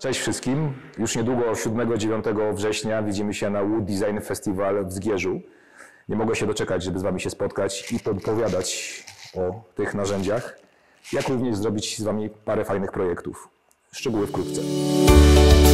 Cześć wszystkim. Już niedługo 7-9 września widzimy się na Wood Design Festival w Zgierzu. Nie mogę się doczekać, żeby z Wami się spotkać i pogadać o tych narzędziach, jak również zrobić z Wami parę fajnych projektów. Szczegóły wkrótce.